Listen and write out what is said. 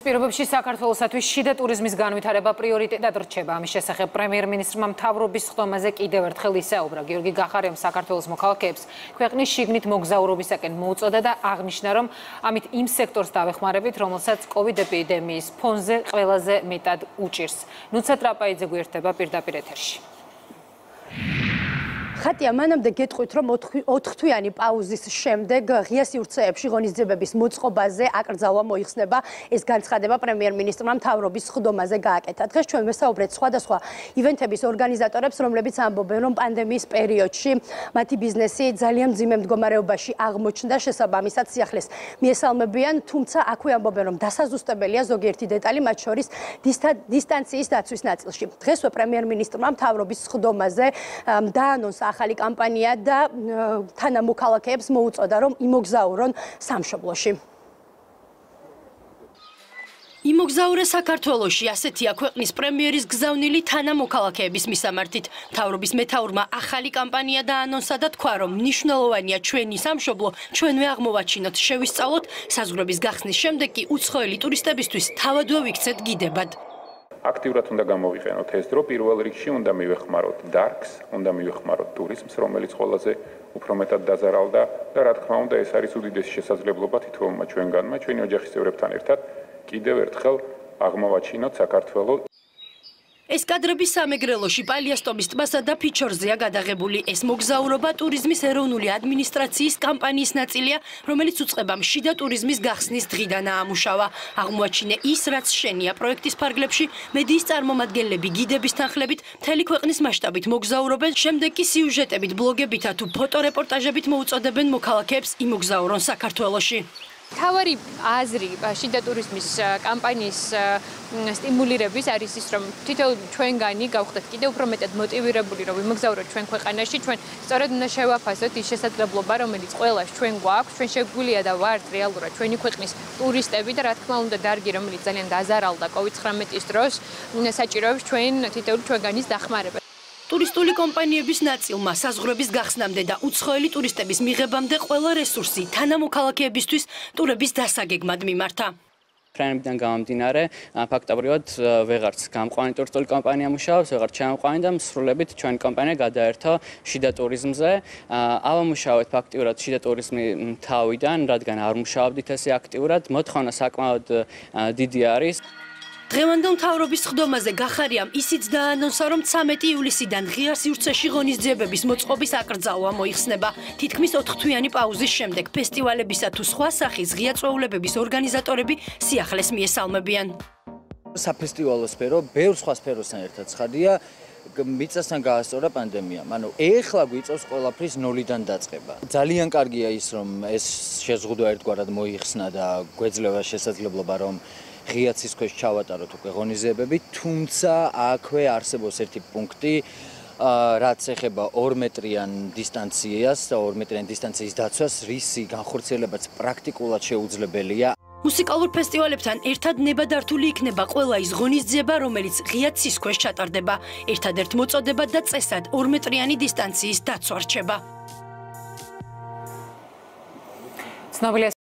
პირობებში საქართველოსათვის შიდა ტურიზმის განვითარება პრიორიტეტად რჩება. ამის შესახებ პრემიერ-მინისტრმა მთავრობის ხდომაზე კიდევ ერთხელ ისაუბრა. გიორგი გახარიამ საქართველოს მოქალაქეებს ქვეყნის შიგნით მოგზაურობისაკენ მოუწოდა და აღნიშნა, რომ ამით იმ სექტორს დავეხმარებით, რომელსაც COVID ეპიდემიის ფონზე ყველაზე მეტად უჭირს. ნუცა ტრაპაიძე გვერდება პირდაპირ ეთერში. ხატია, მანამდე გეტყვით, რომ 4 თვიანი პაუზის შემდეგ ღია სივრცეებში ღონისძიებების მოწყობაზე აკრძალვა მოიხსნება. ეს განცხადება პრემიერ-მინისტრმა მთავრობის ხდომაზე გააკეთა. დღეს ჩვენ ვესაუბრეთ სხვადასხვა ივენთების ორგანიზატორებს, რომლებიც ამბობენ, რომ პანდემიის პერიოდში მათი ბიზნესი ძალიან მძიმე მდგომარეობაში აღმოჩნდა, შესაბამისად სიახლეს მიესალმებიან, თუმცა აქვე ამბობენ, რომ დასაზუსტებელია ზოგიერთი დეტალი, მათ შორის დისტანციის დაცვის ნაწილში. დღესვე პრემიერ-მინისტრმა მთავრობის ხდომაზე დაანონსა ახალი კამპანია და თანამოქალაქეებს მოუწოდა, რომ იმოგზაურონ სამშობლოში. იმოგზაურე საქართველოში, ასეთია ქვეყნის პრემიერის გზავნილი თანამოქალაქეების მისამართით. მთავრობის მეთაურმა ახალი კამპანია დაანონსა და თქვა, რომ მნიშვნელოვანია ჩვენი სამშობლო, ჩვენვე აღმოვაჩინოთ, შევისწავლოთ, საზღვრების გახსნის შემდეგ კი უცხოელი ტურისტებისთვის თავადვე ვიქცეთ გიდებად. აქტიურად უნდა გამოვიყენოთ ეს დრო, პირველ რიგში უნდა მივეხმაროთ დარგს, უნდა მივეხმაროთ ტურიზმს, რომელიც ყველაზე უფრო მეტად დაზარალდა და რა თქმა უნდა, ეს არის უდიდესი შესაძლებლობა თითოეულმა ჩვენგანმა, ჩვენი ოჯახის წევრებთან ერთად კიდევ ერთხელ აღმოვაჩინოთ საქართველოს. ეს კადრები სამეგრელოში, პალიასტომის ტბასა და ფიჩორზეა გადაღებული. ეს მოგზაურობა ტურიზმის ეროვნული ადმინისტრაციის კამპანიის ნაწილია, რომელიც უწყება შიდა ტურიზმის გახსნის დღიდან აამუშავა. აღმოაჩინე ის, რაც შენია პროექტის ფარგლებში, მედიის წარმომადგენლები გიდების თანხლებით, მთელი ქვეყნის მასშტაბით მოგზაურობენ, შემდეგ კი სიუჟეტებით, ბლოგებითა თუ ფოტორეპორტაჟებით მოუწოდებენ მოქალაქეებს იმოგზაურონ საქართველოში. თავარი აზრი შიდა ტურიზმის კამპანიის სტიმულირების არის ის, რომ თითოეული ჩვენგანი გავხდეთ კიდევ უფრო მეტად მოტივირებული, რომ ვიმოგზაუროთ ჩვენ ქვეყანაში, ჩვენ სწორედ უნდა შევაფასოთ ის შესაძლებლობა, რომელიც ყველას ჩვენ გვაქვს, ჩვენ შეგვიძლია და ვართ რეალურად ჩვენი ქვეყნის ტურისტები და რა თქმა უნდა დარგი, რომელიც ძალიან დაზარალდა COVID-19-ის დროს, საჭიროებს ჩვენ თითოეული ჩვენგანის დახმარება. ტურისტული კომპანიების ნაწილმა საზღვრების გახსნამდე და უცხოელი ტურისტების მიღებამდე ყველა რესურსი თანამოქალაქეებისთვის ტურების დასაგეგმად მიმართა. ფრენებიდან გამომდინარე, ფაქტობრივად ვეღარც გამყვანი ტურისტული კომპანია მუშაობს, ვეღარც ჩამოყვანი და მსრულებით ჩვენი კომპანია გადაერთო შიდა ტურიზმზე. ავამუშავეთ ფაქტობრივად შიდა ტურიზმი თავიდან, რადგან არ მუშაობდით ესე აქტიურად, მოთხოვნა საკმაოდ დიდი არის. დღევანდელ მთავრობის ხდომაზე გახარიამ ისიც დაანონსა, რომ 13 ივლისიდან ღია სივრცეში ღონისძიებების მოწყობის აკრძალვა მოიხსნება. თითქმის 4 თვიანი პაუზის შემდეგ ფესტივალებისა თუ სხვა სახის ღია წვეულებების ორგანიზატორები სიახლეს მიესალმებიან. საფესტივალო სფერო, ბევრ სხვა სფეროსთან ერთად ცხადია, მიწასთან გაასწორა პანდემია. ანუ ეხლა გვიწევს ყველაფრის ნოლიდან დაწყება. ძალიან კარგია ის, რომ ეს შეზღუდვა ერთგვარად მოიხსნა და გვეძლევა შესაძლებლობა, რომ ღია ცის ქვეშ ჩავატაროთ უკვე ღონისძიებები, თუმცა აქვე არსებობს ერთი პუნქტი, რაც ეხება 2 მეტრიან დისტანციას და 2 მეტრიან დისტანციის დაცვას, რისი განხორციელებაც პრაქტიკულად შეუძლებელია. მუსიკალურ ფესტივალებთან ერთად ნებადართული იქნება ყველა ის ღონისძიება, რომელიც ღია ცის ქვეშ ჩატარდება. ერთადერთ მოწოდებად და წესად 2 მეტრიანი დისტანციის დაცვა რჩება.